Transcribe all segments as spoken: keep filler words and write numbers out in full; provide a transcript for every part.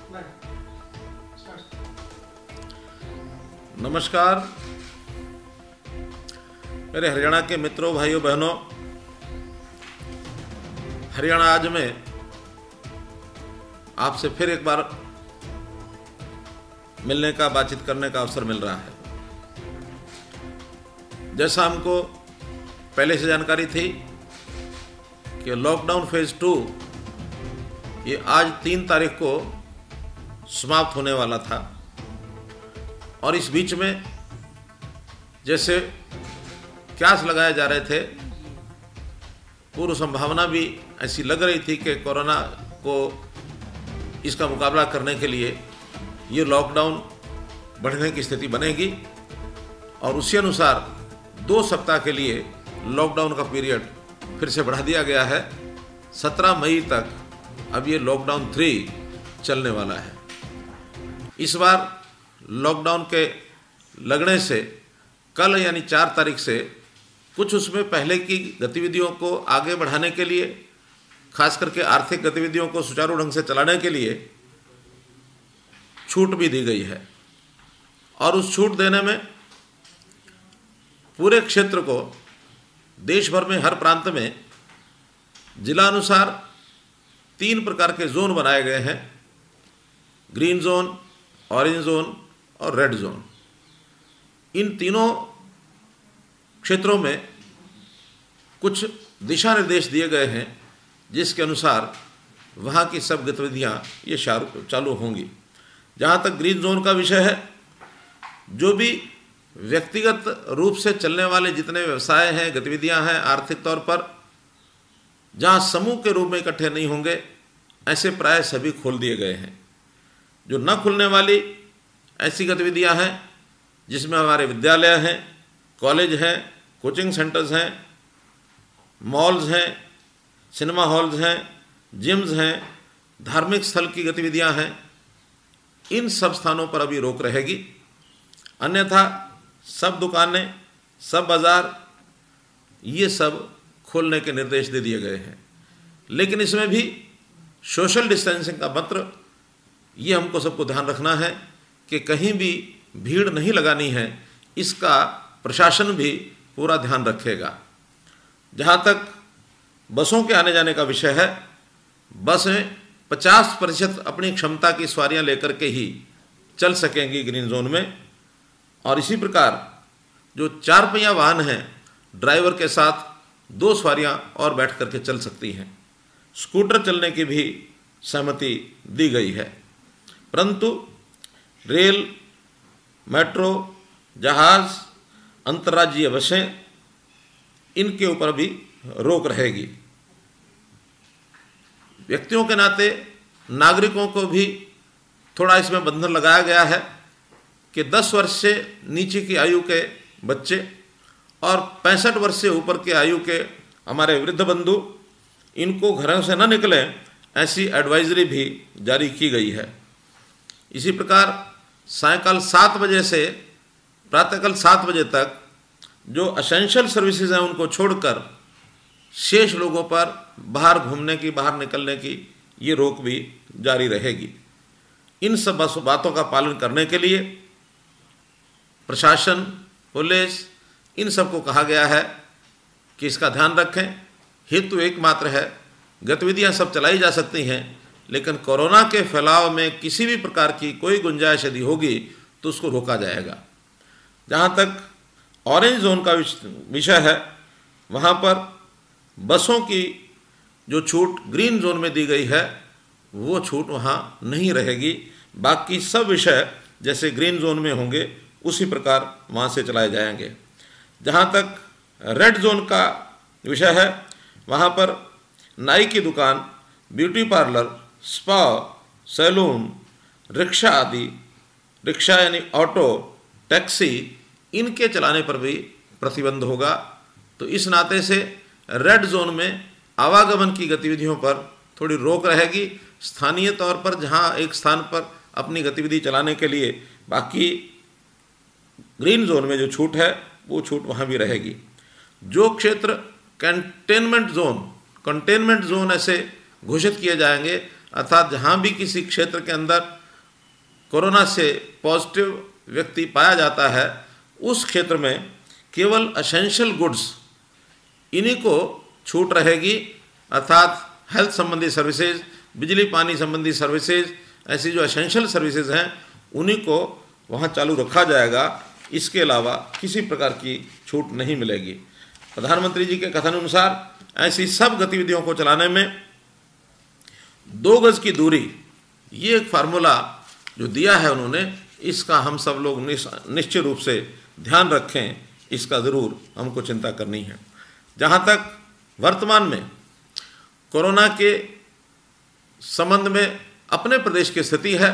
नमस्कार मेरे हरियाणा के मित्रों, भाइयों, बहनों। हरियाणा आज में आपसे फिर एक बार मिलने का, बातचीत करने का अवसर मिल रहा है। जैसा हमको पहले से जानकारी थी कि लॉकडाउन फेज टू ये आज तीन तारीख को समाप्त होने वाला था, और इस बीच में जैसे क्यास लगाए जा रहे थे, पूर्व संभावना भी ऐसी लग रही थी कि कोरोना को इसका मुकाबला करने के लिए ये लॉकडाउन बढ़ने की स्थिति बनेगी, और उसी अनुसार दो सप्ताह के लिए लॉकडाउन का पीरियड फिर से बढ़ा दिया गया है। सत्रह मई तक अब ये लॉकडाउन थ्री चलने वाला है। इस बार लॉकडाउन के लगने से कल यानी चार तारीख से कुछ उसमें पहले की गतिविधियों को आगे बढ़ाने के लिए, खास करके आर्थिक गतिविधियों को सुचारू ढंग से चलाने के लिए छूट भी दी गई है। और उस छूट देने में पूरे क्षेत्र को, देश भर में हर प्रांत में जिलानुसार तीन प्रकार के जोन बनाए गए हैं: ग्रीन जोन, ऑरेंज जोन और रेड जोन। इन तीनों क्षेत्रों में कुछ दिशा निर्देश दिए गए हैं जिसके अनुसार वहाँ की सब गतिविधियाँ ये चालू होंगी। जहाँ तक ग्रीन जोन का विषय है, जो भी व्यक्तिगत रूप से चलने वाले जितने व्यवसाय हैं, गतिविधियाँ हैं आर्थिक तौर पर, जहाँ समूह के रूप में इकट्ठे नहीं होंगे, ऐसे प्राय सभी खोल दिए गए हैं। जो न खुलने वाली ऐसी गतिविधियां हैं जिसमें हमारे विद्यालय हैं, कॉलेज हैं, कोचिंग सेंटर्स हैं, मॉल्स हैं, सिनेमा हॉल्स हैं, जिम्स हैं, धार्मिक स्थल की गतिविधियां हैं, इन सब स्थानों पर अभी रोक रहेगी। अन्यथा सब दुकानें, सब बाज़ार, ये सब खोलने के निर्देश दे दिए गए हैं। लेकिन इसमें भी सोशल डिस्टेंसिंग का मंत्र, ये हमको सबको ध्यान रखना है कि कहीं भी भीड़ नहीं लगानी है। इसका प्रशासन भी पूरा ध्यान रखेगा। जहाँ तक बसों के आने जाने का विषय है, बसें पचास प्रतिशत अपनी क्षमता की सवारियाँ लेकर के ही चल सकेंगी ग्रीन जोन में। और इसी प्रकार जो चार पहिया वाहन हैं, ड्राइवर के साथ दो सवारियाँ और बैठ करके चल सकती हैं। स्कूटर चलने की भी सहमति दी गई है। परंतु रेल, मेट्रो, जहाज़, अंतर्राज्यीय बसें, इनके ऊपर भी रोक रहेगी। व्यक्तियों के नाते नागरिकों को भी थोड़ा इसमें बंधन लगाया गया है कि दस वर्ष से नीचे की आयु के बच्चे और पैंसठ वर्ष से ऊपर के आयु के हमारे वृद्ध बंधु, इनको घरों से न निकलें, ऐसी एडवाइजरी भी जारी की गई है। इसी प्रकार सायंकाल सात बजे से प्रातःकाल सात बजे तक जो असेंशियल सर्विसेज हैं उनको छोड़कर शेष लोगों पर बाहर घूमने की, बाहर निकलने की ये रोक भी जारी रहेगी। इन सब बातों का पालन करने के लिए प्रशासन, पुलिस, इन सबको कहा गया है कि इसका ध्यान रखें। हेतु एकमात्र है, गतिविधियां सब चलाई जा सकती हैं, लेकिन कोरोना के फैलाव में किसी भी प्रकार की कोई गुंजाइश यदि होगी तो उसको रोका जाएगा। जहाँ तक ऑरेंज जोन का विषय है, वहाँ पर बसों की जो छूट ग्रीन जोन में दी गई है वो छूट वहाँ नहीं रहेगी। बाकी सब विषय जैसे ग्रीन जोन में होंगे उसी प्रकार वहाँ से चलाए जाएंगे। जहाँ तक रेड जोन का विषय है, वहाँ पर नाई की दुकान, beauty parlour, spa, salon, rickshaw आदि, रिक्शा यानी ऑटो, टैक्सी, इनके चलाने पर भी प्रतिबंध होगा। तो इस नाते से रेड जोन में आवागमन की गतिविधियों पर थोड़ी रोक रहेगी। स्थानीय तौर पर जहाँ एक स्थान पर अपनी गतिविधि चलाने के लिए, बाकी ग्रीन जोन में जो छूट है वो छूट वहाँ भी रहेगी। जो क्षेत्र कंटेनमेंट जोन कंटेनमेंट जोन ऐसे घोषित किए जाएंगे, अर्थात जहाँ भी किसी क्षेत्र के अंदर कोरोना से पॉजिटिव व्यक्ति पाया जाता है, उस क्षेत्र में केवल एसेंशियल गुड्स इन्हीं को छूट रहेगी, अर्थात हेल्थ संबंधी सर्विसेज, बिजली पानी संबंधी सर्विसेज, ऐसी जो एसेंशियल सर्विसेज हैं उन्हीं को वहाँ चालू रखा जाएगा। इसके अलावा किसी प्रकार की छूट नहीं मिलेगी। प्रधानमंत्री जी के कथन अनुसार ऐसी सब गतिविधियों को चलाने में दो गज की दूरी, ये एक फार्मूला जो दिया है उन्होंने, इसका हम सब लोग निश्चित रूप से ध्यान रखें, इसका ज़रूर हमको चिंता करनी है। जहाँ तक वर्तमान में कोरोना के संबंध में अपने प्रदेश की स्थिति है,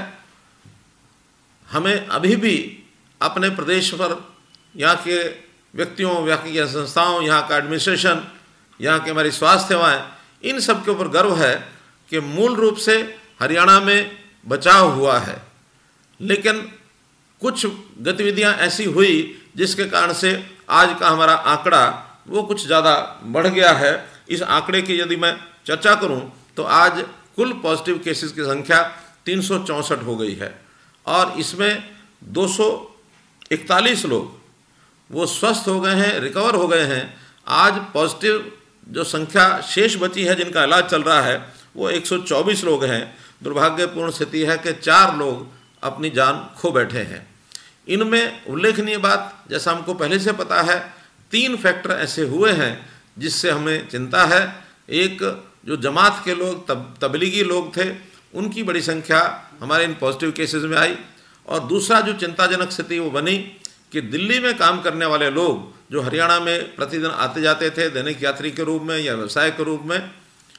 हमें अभी भी अपने प्रदेश पर, यहाँ के व्यक्तियों, यहाँ की संस्थाओं, यहाँ का एडमिनिस्ट्रेशन, यहाँ की हमारी स्वास्थ्य सेवाएं, इन सब के ऊपर गर्व है कि मूल रूप से हरियाणा में बचाव हुआ है। लेकिन कुछ गतिविधियां ऐसी हुई जिसके कारण से आज का हमारा आंकड़ा वो कुछ ज़्यादा बढ़ गया है। इस आंकड़े की यदि मैं चर्चा करूं तो आज कुल पॉजिटिव केसेस की संख्या तीन सौ चौंसठ हो गई है और इसमें दो सौ इकतालीस लोग वो स्वस्थ हो गए हैं, रिकवर हो गए हैं। आज पॉजिटिव जो संख्या शेष बची है जिनका इलाज चल रहा है वो एक सौ चौबीस लोग हैं। दुर्भाग्यपूर्ण स्थिति है कि चार लोग अपनी जान खो बैठे हैं। इनमें उल्लेखनीय बात, जैसा हमको पहले से पता है, तीन फैक्टर ऐसे हुए हैं जिससे हमें चिंता है। एक जो जमात के लोग, तब तबलीगी लोग थे, उनकी बड़ी संख्या हमारे इन पॉजिटिव केसेस में आई। और दूसरा जो चिंताजनक स्थिति वो बनी कि दिल्ली में काम करने वाले लोग जो हरियाणा में प्रतिदिन आते जाते थे दैनिक यात्री के रूप में या व्यवसाय के रूप में,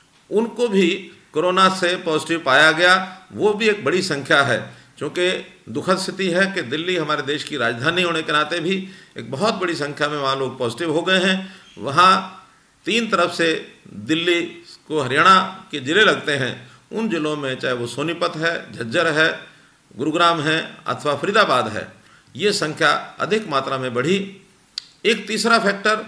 उनको भी कोरोना से पॉजिटिव पाया गया। वो भी एक बड़ी संख्या है, क्योंकि दुखद स्थिति है कि दिल्ली हमारे देश की राजधानी होने के नाते भी एक बहुत बड़ी संख्या में वहाँ लोग पॉजिटिव हो गए हैं। वहाँ तीन तरफ से दिल्ली को हरियाणा के ज़िले लगते हैं, उन ज़िलों में चाहे वो सोनीपत है, झज्जर है, गुरुग्राम है अथवा फरीदाबाद है, ये संख्या अधिक मात्रा में बढ़ी। एक तीसरा फैक्टर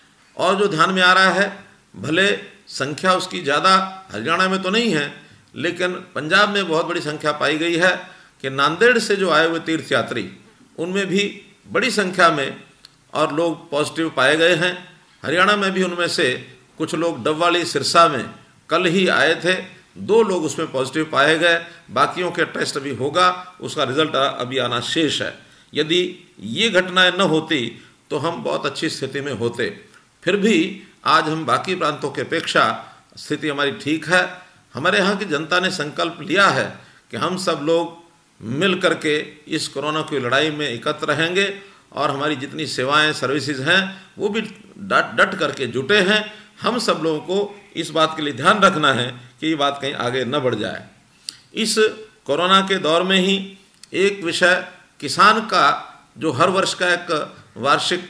और जो ध्यान में आ रहा है, भले संख्या उसकी ज़्यादा हरियाणा में तो नहीं है, लेकिन पंजाब में बहुत बड़ी संख्या पाई गई है कि नांदेड़ से जो आए हुए तीर्थयात्री, उनमें भी बड़ी संख्या में और लोग पॉजिटिव पाए गए हैं। हरियाणा में भी उनमें से कुछ लोग डबवाली, सिरसा में कल ही आए थे, दो लोग उसमें पॉजिटिव पाए गए। बाकियों के टेस्ट अभी होगा, उसका रिजल्ट अभी आना शेष है। यदि ये घटनाएं न होती तो हम बहुत अच्छी स्थिति में होते। फिर भी आज हम बाकी प्रांतों की अपेक्षा स्थिति हमारी ठीक है। हमारे यहाँ की जनता ने संकल्प लिया है कि हम सब लोग मिल करके इस कोरोना की लड़ाई में एकत्र रहेंगे और हमारी जितनी सेवाएं, सर्विसेज हैं वो भी डट डट करके जुटे हैं। हम सब लोगों को इस बात के लिए ध्यान रखना है कि ये बात कहीं आगे न बढ़ जाए। इस कोरोना के दौर में ही एक विषय किसान का, जो हर वर्ष का एक वार्षिक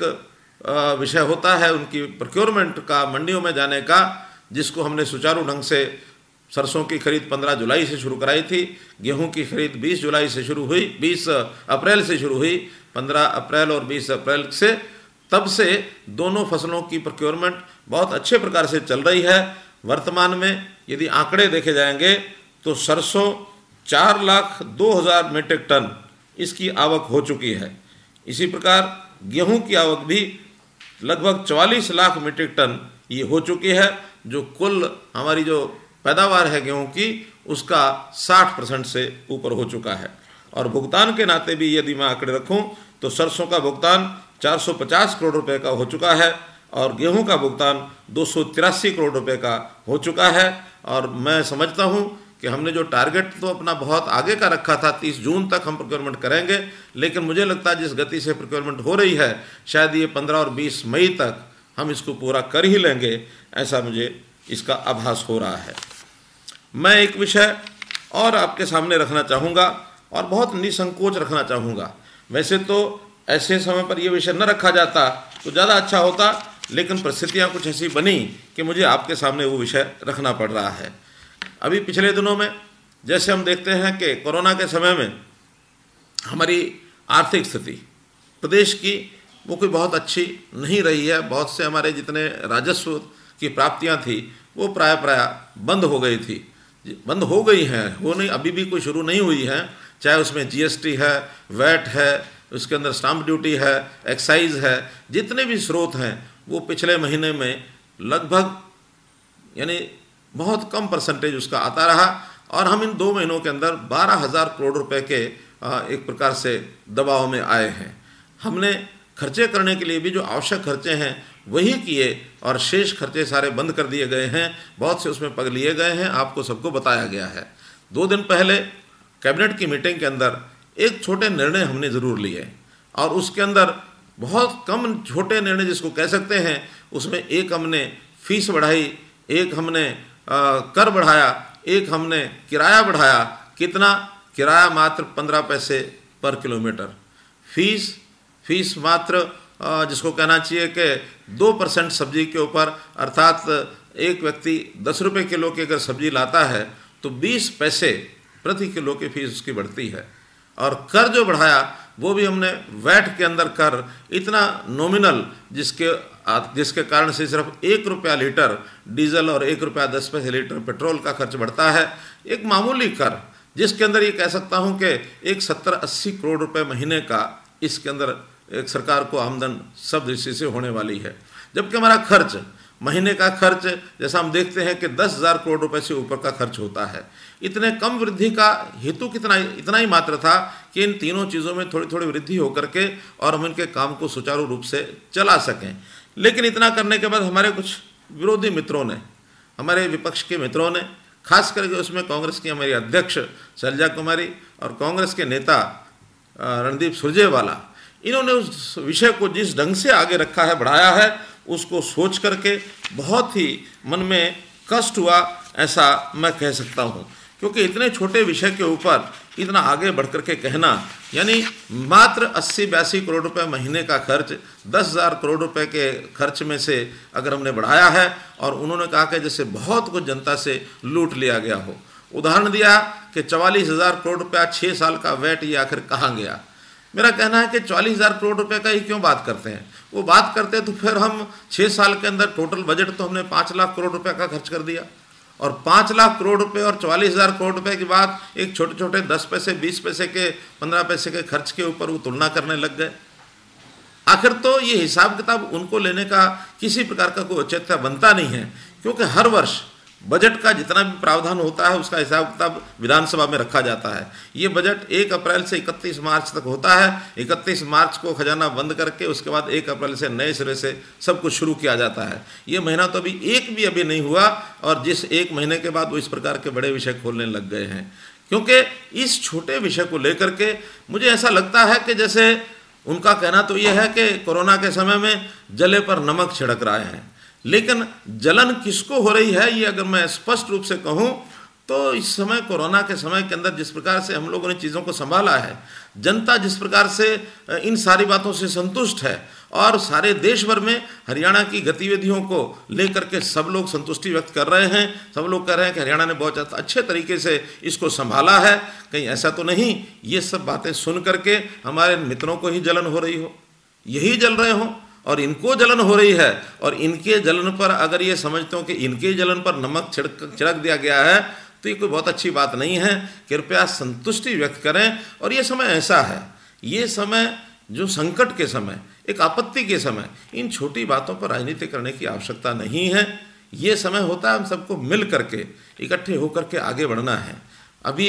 विषय होता है उनकी प्रोक्योरमेंट का, मंडियों में जाने का, जिसको हमने सुचारू ढंग से, सरसों की खरीद पंद्रह जुलाई से शुरू कराई थी, गेहूं की खरीद बीस जुलाई से शुरू हुई, बीस अप्रैल से शुरू हुई, पंद्रह अप्रैल और बीस अप्रैल से, तब से दोनों फसलों की प्रोक्योरमेंट बहुत अच्छे प्रकार से चल रही है। वर्तमान में यदि आंकड़े देखे जाएंगे तो सरसों चार लाख दो हज़ार मीट्रिक टन इसकी आवक हो चुकी है। इसी प्रकार गेहूं की आवक भी लगभग चवालीस लाख मीट्रिक टन ये हो चुकी है, जो कुल हमारी जो पैदावार है गेहूं की उसका साठ परसेंट से ऊपर हो चुका है। और भुगतान के नाते भी यदि मैं आंकड़े रखूं तो सरसों का भुगतान चार सौ पचास करोड़ रुपए का हो चुका है और गेहूं का भुगतान दो सौ तिरासी करोड़ रुपए का हो चुका है। और मैं समझता हूं कि हमने जो टारगेट तो अपना बहुत आगे का रखा था, तीस जून तक हम प्रोक्योरमेंट करेंगे, लेकिन मुझे लगता है जिस गति से प्रोक्योरमेंट हो रही है शायद ये पंद्रह और बीस मई तक हम इसको पूरा कर ही लेंगे, ऐसा मुझे इसका आभास हो रहा है। मैं एक विषय और आपके सामने रखना चाहूँगा और बहुत निसंकोच रखना चाहूँगा। वैसे तो ऐसे समय पर यह विषय न रखा जाता तो ज़्यादा अच्छा होता, लेकिन परिस्थितियाँ कुछ ऐसी बनी कि मुझे आपके सामने वो विषय रखना पड़ रहा है। अभी पिछले दिनों में जैसे हम देखते हैं कि कोरोना के समय में हमारी आर्थिक स्थिति प्रदेश की वो कोई बहुत अच्छी नहीं रही है। बहुत से हमारे जितने राजस्व की प्राप्तियां थी वो प्राय प्राय बंद हो गई थी, बंद हो गई हैं, वो नहीं, अभी भी कोई शुरू नहीं हुई है। चाहे उसमें जीएसटी है, वैट है, उसके अंदर स्टाम्प ड्यूटी है, एक्साइज है, जितने भी स्रोत हैं वो पिछले महीने में लगभग यानी बहुत कम परसेंटेज उसका आता रहा और हम इन दो महीनों के अंदर बारह हज़ार करोड़ रुपए के एक प्रकार से दबाव में आए हैं। हमने खर्चे करने के लिए भी जो आवश्यक खर्चे हैं वही किए और शेष खर्चे सारे बंद कर दिए गए हैं, बहुत से उसमें पग लिए गए हैं, आपको सबको बताया गया है। दो दिन पहले कैबिनेट की मीटिंग के अंदर एक छोटे निर्णय हमने ज़रूर लिए और उसके अंदर बहुत कम छोटे निर्णय जिसको कह सकते हैं, उसमें एक हमने फीस बढ़ाई, एक हमने आ, कर बढ़ाया, एक हमने किराया बढ़ाया। कितना? किराया मात्र पंद्रह पैसे पर किलोमीटर, फीस फीस मात्र जिसको कहना चाहिए कि दो परसेंट सब्जी के ऊपर, अर्थात एक व्यक्ति दस रुपये किलो की अगर सब्जी लाता है तो बीस पैसे प्रति किलो की फीस उसकी बढ़ती है। और कर जो बढ़ाया वो भी हमने वैट के अंदर कर इतना नॉमिनल जिसके जिसके कारण से सिर्फ एक रुपया लीटर डीजल और एक रुपया दस पैसे लीटर पेट्रोल का खर्च बढ़ता है। एक मामूली कर जिसके अंदर ये कह सकता हूँ कि एक सत्तर अस्सी करोड़ रुपए महीने का इसके अंदर एक सरकार को आमदन सब दृष्टि से होने वाली है। जबकि हमारा खर्च, महीने का खर्च जैसा हम देखते हैं कि दस हज़ार करोड़ रुपए से ऊपर का खर्च होता है। इतने कम वृद्धि का हेतु कितना इतना ही मात्र था कि इन तीनों चीज़ों में थोड़ी थोड़ी वृद्धि होकर के और हम इनके काम को सुचारू रूप से चला सकें। लेकिन इतना करने के बाद हमारे कुछ विरोधी मित्रों ने, हमारे विपक्ष के मित्रों ने, खास करके उसमें कांग्रेस की हमारी अध्यक्ष शैलजा कुमारी और कांग्रेस के नेता रणदीप सुरजेवाला, इन्होंने उस विषय को जिस ढंग से आगे रखा है, बढ़ाया है, उसको सोच करके बहुत ही मन में कष्ट हुआ, ऐसा मैं कह सकता हूँ। क्योंकि इतने छोटे विषय के ऊपर इतना आगे बढ़ कर के कहना, यानी मात्र अस्सी बयासी करोड़ रुपए महीने का खर्च दस हज़ार करोड़ रुपए के खर्च में से अगर हमने बढ़ाया है और उन्होंने कहा कि जैसे बहुत कुछ जनता से लूट लिया गया हो। उदाहरण दिया कि चवालीस हज़ार करोड़ रुपया छः साल का वैट ये आखिर कहाँ गया। मेरा कहना है कि चालीस हज़ार करोड़ रुपए का ही क्यों बात करते हैं। वो बात करते तो फिर हम छः साल के अंदर टोटल बजट तो हमने पाँच लाख करोड़ रुपए का खर्च कर दिया और पाँच लाख करोड़ रुपए और चवालीस हज़ार करोड़ रुपए के बाद एक छोटे छोटे दस पैसे बीस पैसे के पंद्रह पैसे के खर्च के ऊपर वो तुलना करने लग गए। आखिर तो ये हिसाब किताब उनको लेने का किसी प्रकार का कोई औचित्य बनता नहीं है, क्योंकि हर वर्ष बजट का जितना भी प्रावधान होता है उसका हिसाब किताब विधानसभा में रखा जाता है। ये बजट एक अप्रैल से इकतीस मार्च तक होता है। इकतीस मार्च को खजाना बंद करके उसके बाद एक अप्रैल से नए सिरे से सब कुछ शुरू किया जाता है। ये महीना तो अभी एक भी अभी नहीं हुआ और जिस एक महीने के बाद वो इस प्रकार के बड़े विषय खोलने लग गए हैं। क्योंकि इस छोटे विषय को लेकर के मुझे ऐसा लगता है कि जैसे उनका कहना तो ये है कि कोरोना के समय में जले पर नमक छिड़क रहे हैं, लेकिन जलन किसको हो रही है ये अगर मैं स्पष्ट रूप से कहूँ तो इस समय कोरोना के समय के अंदर जिस प्रकार से हम लोगों ने चीज़ों को संभाला है, जनता जिस प्रकार से इन सारी बातों से संतुष्ट है और सारे देश भर में हरियाणा की गतिविधियों को लेकर के सब लोग संतुष्टि व्यक्त कर रहे हैं। सब लोग कह रहे हैं कि हरियाणा ने बहुत अच्छे तरीके से इसको संभाला है, कहीं ऐसा तो नहीं ये सब बातें सुन करके हमारे मित्रों को ही जलन हो रही हो, यही जल रहे हों और इनको जलन हो रही है और इनके जलन पर अगर ये समझते हो कि इनके जलन पर नमक छिड़क छिड़क दिया गया है तो ये कोई बहुत अच्छी बात नहीं है। कृपया संतुष्टि व्यक्त करें। और ये समय ऐसा है, ये समय जो संकट के समय, एक आपत्ति के समय, इन छोटी बातों पर राजनीति करने की आवश्यकता नहीं है। ये समय होता है हम सबको मिल करके इकट्ठे होकर के आगे बढ़ना है। अभी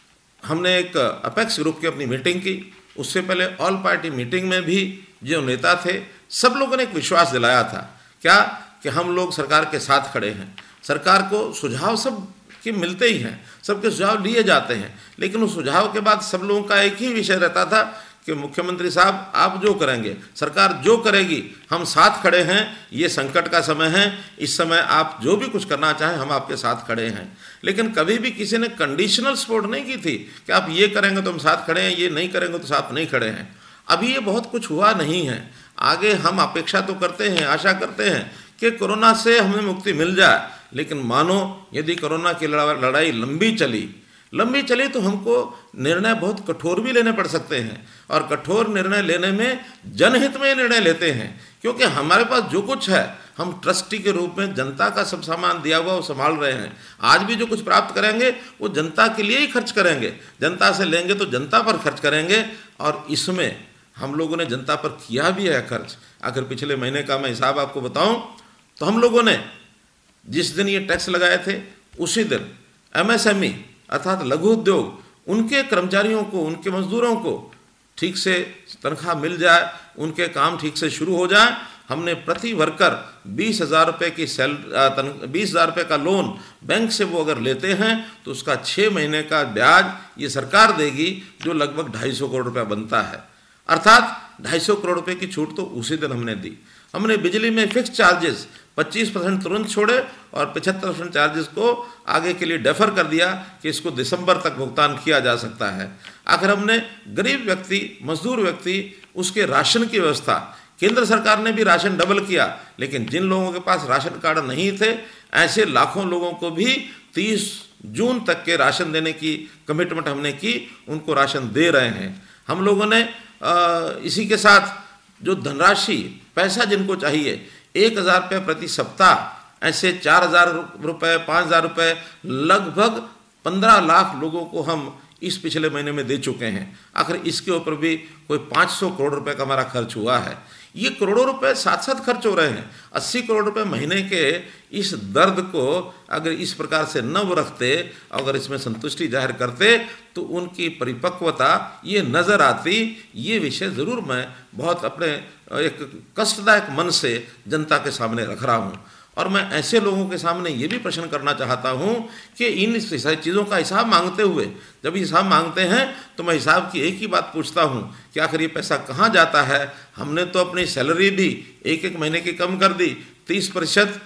हमने एक अपेक्स ग्रुप की अपनी मीटिंग की, उससे पहले ऑल पार्टी मीटिंग में भी जो नेता थे सब लोगों ने एक विश्वास दिलाया था, क्या कि हम लोग सरकार के साथ खड़े हैं। सरकार को सुझाव सब के मिलते ही हैं, सबके सुझाव लिए जाते हैं, लेकिन उस सुझाव के बाद सब लोगों का एक ही विषय रहता था कि मुख्यमंत्री साहब आप जो करेंगे, सरकार जो करेगी, हम साथ खड़े हैं। ये संकट का समय है, इस समय आप जो भी कुछ करना चाहें हम आपके साथ खड़े हैं। लेकिन कभी भी किसी ने कंडीशनल सपोर्ट नहीं की थी कि आप ये करेंगे तो हम साथ खड़े हैं, ये नहीं करेंगे तो साथ नहीं खड़े हैं। अभी ये बहुत कुछ हुआ नहीं है। आगे हम अपेक्षा तो करते हैं, आशा करते हैं कि कोरोना से हमें मुक्ति मिल जाए, लेकिन मानो यदि कोरोना की लड़ाई लंबी चली लंबी चली तो हमको निर्णय बहुत कठोर भी लेने पड़ सकते हैं और कठोर निर्णय लेने में जनहित में निर्णय लेते हैं, क्योंकि हमारे पास जो कुछ है हम ट्रस्टी के रूप में जनता का सब सामान दिया हुआ वो संभाल रहे हैं। आज भी जो कुछ प्राप्त करेंगे वो जनता के लिए ही खर्च करेंगे, जनता से लेंगे तो जनता पर खर्च करेंगे। और इसमें हम लोगों ने जनता पर किया भी है खर्च। अगर पिछले महीने का मैं हिसाब आपको बताऊं तो हम लोगों ने जिस दिन ये टैक्स लगाए थे उसी दिन एमएसएमई अर्थात लघु उद्योग, उनके कर्मचारियों को, उनके मजदूरों को ठीक से तनख्वाह मिल जाए, उनके काम ठीक से शुरू हो जाए। हमने प्रति वर्कर बीस हज़ार रुपये की सेल बीस हज़ार रुपये का लोन बैंक से वो अगर लेते हैं तो उसका छः महीने का ब्याज ये सरकार देगी, जो लगभग ढाई सौ करोड़ रुपया बनता है। अर्थात ढाई सौ करोड़ रुपये की छूट तो उसी दिन हमने दी। हमने बिजली में फिक्स चार्जेस पच्चीस परसेंट तुरंत छोड़े और पचहत्तर परसेंट चार्जेस को आगे के लिए डेफर कर दिया कि इसको दिसंबर तक भुगतान किया जा सकता है। आखिर हमने गरीब व्यक्ति, मजदूर व्यक्ति, उसके राशन की व्यवस्था, केंद्र सरकार ने भी राशन डबल किया, लेकिन जिन लोगों के पास राशन कार्ड नहीं थे ऐसे लाखों लोगों को भी तीस जून तक के राशन देने की कमिटमेंट हमने की, उनको राशन दे रहे हैं। हम लोगों ने आ, इसी के साथ जो धनराशि, पैसा जिनको चाहिए, एक हज़ार रुपये प्रति सप्ताह, ऐसे चार हज़ार रुपये, पाँच हज़ार रुपये, लगभग पंद्रह लाख लोगों को हम इस पिछले महीने में दे चुके हैं। आखिर इसके ऊपर भी कोई पाँच सौ करोड़ रुपए का हमारा खर्च हुआ है। ये करोड़ों रुपए साथ साथ खर्च हो रहे हैं। अस्सी करोड़ रुपए महीने के इस दर्द को अगर इस प्रकार से न वो रखते, अगर इसमें संतुष्टि जाहिर करते तो उनकी परिपक्वता ये नज़र आती। ये विषय ज़रूर मैं बहुत अपने एक कष्टदायक मन से जनता के सामने रख रहा हूँ। और मैं ऐसे लोगों के सामने ये भी प्रश्न करना चाहता हूँ कि इन चीज़ों का हिसाब मांगते हुए, जब हिसाब मांगते हैं तो मैं हिसाब की एक ही बात पूछता हूँ कि आखिर ये पैसा कहाँ जाता है। हमने तो अपनी सैलरी भी एक एक महीने की कम कर दी, तीस प्रतिशत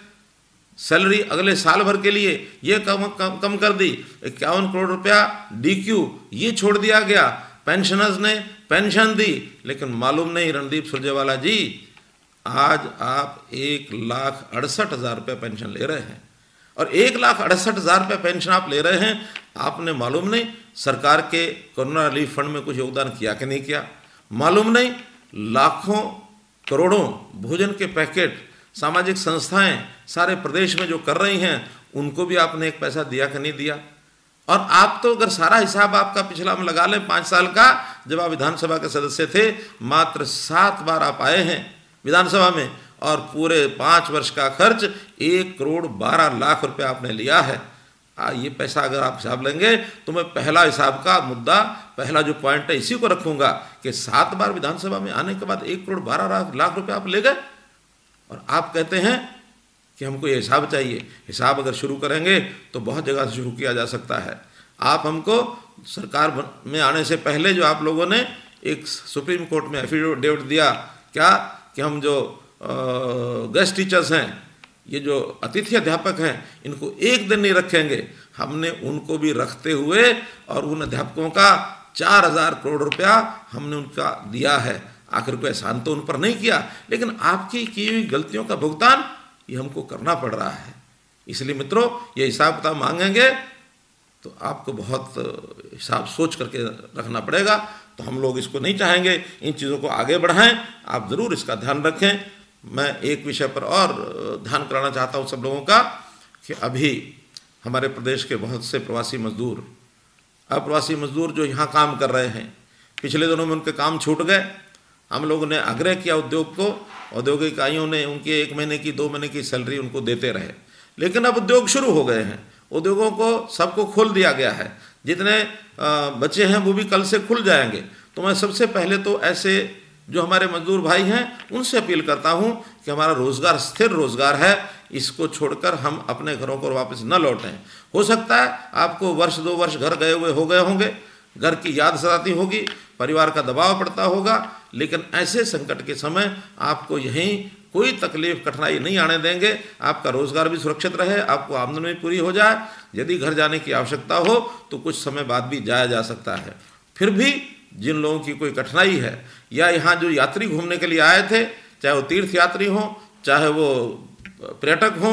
सैलरी अगले साल भर के लिए ये कम कम, कम कर दी, इक्यावन करोड़ रुपया डी क्यू ये छोड़ दिया गया, पेंशनर्स ने पेंशन दी। लेकिन मालूम नहीं रणदीप सुरजेवाला जी, आज आप एक लाख अड़सठ हज़ार रुपये पेंशन ले रहे हैं और एक लाख अड़सठ हज़ार रुपये पेंशन आप ले रहे हैं। आपने मालूम नहीं सरकार के कोरोना रिलीफ फंड में कुछ योगदान किया कि नहीं किया, मालूम नहीं लाखों करोड़ों भोजन के पैकेट सामाजिक संस्थाएं सारे प्रदेश में जो कर रही हैं उनको भी आपने एक पैसा दिया कि नहीं दिया। और आप तो अगर सारा हिसाब आपका पिछला हम लगा लें पाँच साल का, जब आप विधानसभा के सदस्य थे मात्र सात बार आप आए हैं विधानसभा में और पूरे पाँच वर्ष का खर्च एक करोड़ बारह लाख रुपए आपने लिया है। आ, ये पैसा अगर आप हिसाब लेंगे तो मैं पहला हिसाब का मुद्दा, पहला जो पॉइंट है इसी को रखूंगा कि सात बार विधानसभा में आने के बाद एक करोड़ बारह लाख रुपए आप ले गए और आप कहते हैं कि हमको ये हिसाब चाहिए। हिसाब अगर शुरू करेंगे तो बहुत जगह से शुरू किया जा सकता है। आप हमको सरकार में आने से पहले जो आप लोगों ने एक सुप्रीम कोर्ट में एफिडेविट दिया क्या कि हम जो गेस्ट टीचर्स हैं, ये जो अतिथि अध्यापक हैं, इनको एक दिन नहीं रखेंगे, हमने उनको भी रखते हुए और उन अध्यापकों का चार हजार करोड़ रुपया हमने उनका दिया है। आखिर कोई एहसान तो उन पर नहीं किया, लेकिन आपकी की हुई गलतियों का भुगतान ये हमको करना पड़ रहा है। इसलिए मित्रों, ये हिसाब किताब मांगेंगे तो आपको बहुत हिसाब सोच करके रखना पड़ेगा। तो हम लोग इसको नहीं चाहेंगे, इन चीज़ों को आगे बढ़ाएं। आप ज़रूर इसका ध्यान रखें। मैं एक विषय पर और ध्यान कराना चाहता हूँ सब लोगों का कि अभी हमारे प्रदेश के बहुत से प्रवासी मजदूर, अप्रवासी मजदूर जो यहाँ काम कर रहे हैं, पिछले दिनों में उनके काम छूट गए। हम लोगों ने आग्रह किया उद्योग को, औद्योगिक इकाइयों ने उनके एक महीने की दो महीने की सैलरी उनको देते रहे, लेकिन अब उद्योग शुरू हो गए हैं। उद्योगों को सबको खोल दिया गया है, जितने बचे हैं वो भी कल से खुल जाएंगे। तो मैं सबसे पहले तो ऐसे जो हमारे मजदूर भाई हैं उनसे अपील करता हूं कि हमारा रोज़गार स्थिर रोज़गार है, इसको छोड़कर हम अपने घरों को वापस न लौटें। हो सकता है आपको वर्ष दो वर्ष घर गए हुए हो गए होंगे, घर की याद सताती होगी, परिवार का दबाव पड़ता होगा, लेकिन ऐसे संकट के समय आपको यहीं कोई तकलीफ कठिनाई नहीं आने देंगे। आपका रोज़गार भी सुरक्षित रहे, आपको आमदनी भी पूरी हो जाए। यदि घर जाने की आवश्यकता हो तो कुछ समय बाद भी जाया जा सकता है। फिर भी जिन लोगों की कोई कठिनाई है या यहाँ जो यात्री घूमने के लिए आए थे, चाहे वो तीर्थ यात्री हों चाहे वो पर्यटक हों,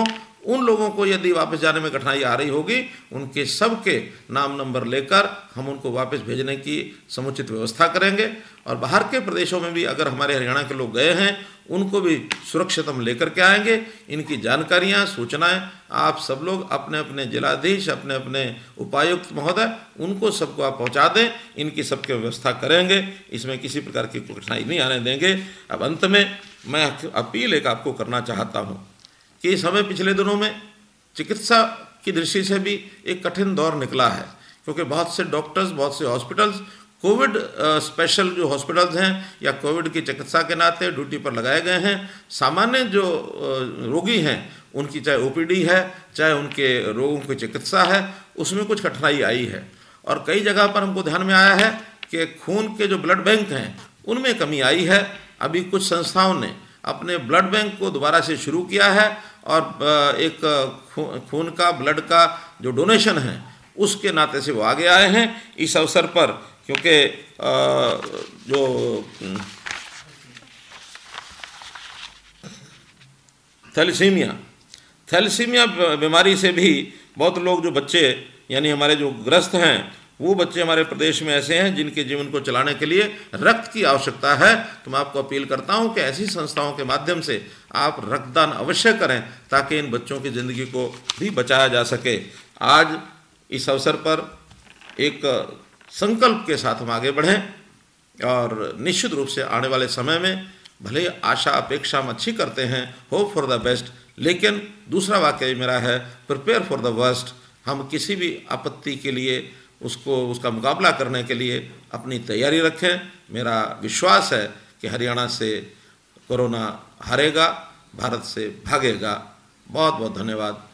उन लोगों को यदि वापस जाने में कठिनाई आ रही होगी, उनके सबके नाम नंबर लेकर हम उनको वापस भेजने की समुचित व्यवस्था करेंगे। और बाहर के प्रदेशों में भी अगर हमारे हरियाणा के लोग गए हैं, उनको भी सुरक्षित हम लेकर के आएंगे। इनकी जानकारियां, सूचनाएं आप सब लोग अपने अपने जिलाधीश, अपने अपने उपायुक्त महोदय, उनको सबको आप पहुंचा दें। इनकी सबकी व्यवस्था करेंगे, इसमें किसी प्रकार की कठिनाई नहीं आने देंगे। अब अंत में मैं अपील एक आपको करना चाहता हूं कि इस समय पिछले दिनों में चिकित्सा की दृष्टि से भी एक कठिन दौर निकला है, क्योंकि बहुत से डॉक्टर्स, बहुत से हॉस्पिटल्स कोविड स्पेशल जो हॉस्पिटल्स हैं या कोविड की चिकित्सा के नाते ड्यूटी पर लगाए गए हैं। सामान्य जो रोगी हैं उनकी चाहे ओपीडी है, चाहे उनके रोगों की चिकित्सा है, उसमें कुछ कठिनाई आई है। और कई जगह पर हमको ध्यान में आया है कि खून के जो ब्लड बैंक हैं उनमें कमी आई है। अभी कुछ संस्थाओं ने अपने ब्लड बैंक को दोबारा से शुरू किया है और एक खून का, ब्लड का जो डोनेशन है उसके नाते से वो आगे आए हैं। इस अवसर पर क्योंकि जो थैलेसीमिया थैलेसीमिया बीमारी से भी बहुत लोग, जो बच्चे यानी हमारे जो ग्रस्त हैं, वो बच्चे हमारे प्रदेश में ऐसे हैं जिनके जीवन को चलाने के लिए रक्त की आवश्यकता है। तो मैं आपको अपील करता हूं कि ऐसी संस्थाओं के माध्यम से आप रक्तदान अवश्य करें, ताकि इन बच्चों की ज़िंदगी को भी बचाया जा सके। आज इस अवसर पर एक संकल्प के साथ हम आगे बढ़ें और निश्चित रूप से आने वाले समय में भले आशा अपेक्षा हम अच्छी करते हैं, होप फॉर द बेस्ट, लेकिन दूसरा वाक्य मेरा है प्रिपेयर फॉर द वर्स्ट। हम किसी भी आपत्ति के लिए उसको उसका मुकाबला करने के लिए अपनी तैयारी रखें। मेरा विश्वास है कि हरियाणा से कोरोना हारेगा, भारत से भागेगा। बहुत बहुत धन्यवाद।